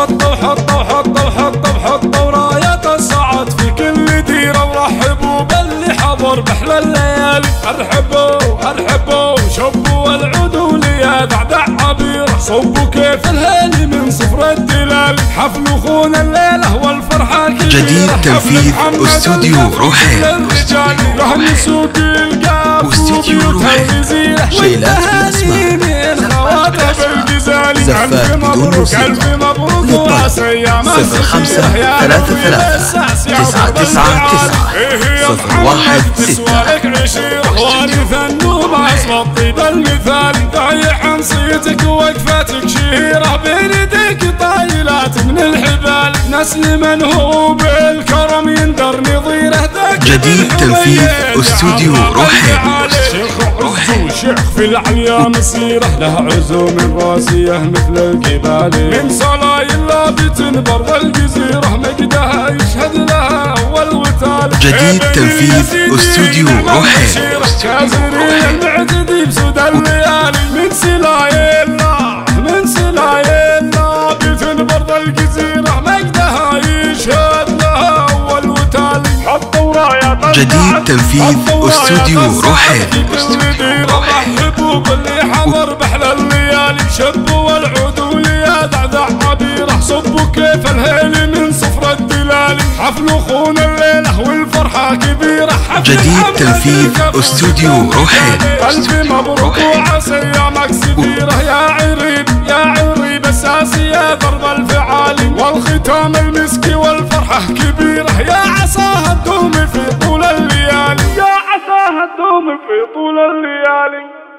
وحطوا رايات السعد في كل ديره، ورحبوا باللي حضر بأحلى الليالي. ارحبوا شبوا والعودوا ليا دعدع عبيره، صبوا كيف الهيل من صفر الدلال. حفل اخونا الليله والفرحه كبيره، جديد تنفيذ استوديو روحين، لهم سوق القاف واستوديو روحين، شيلات بالاسماء، خوات بالجزال، زفات بدون موسيقى. للطلب 0533999196. وارث النوم اسمى الطيب المثالي، ضايع عن صيتك ووقفتك شهيره، بين يديك طايلات من الحبال، نسل من هو بالكرم يندر نظيره. جديد تنفيذ استوديو روحين، شيخ في العليا مسيره، له عزوم راسيه مثل الجبال، من صلايل لابت برض الجزيره، مجدها يشهد لها اول وتال. جديد تنفيذ استوديو روحين، المعتدي بسود الليالي، من سلايل لابت برض الجزيره، مجدها يشهد لها اول وتال. حطوا رايات جديد تنفيذ استوديو روحين، رحبوا باللي حضر بأحلى الليالي، شبوا والعودوا ليا دعدع عبيره، صبوا كيف الهيل من صفر الدلال. حفل اخونا الليله والفرحه كبيره، جديد تنفيذ استوديو روحين. الف مبروك وعسى ايامك سفيره، يا عريب اساسي يا درب الفعال، والختام المسكي والفرحه كبيره، يا عساها تدوم في طول الليالي، يا عساها تدوم في طول الليالي.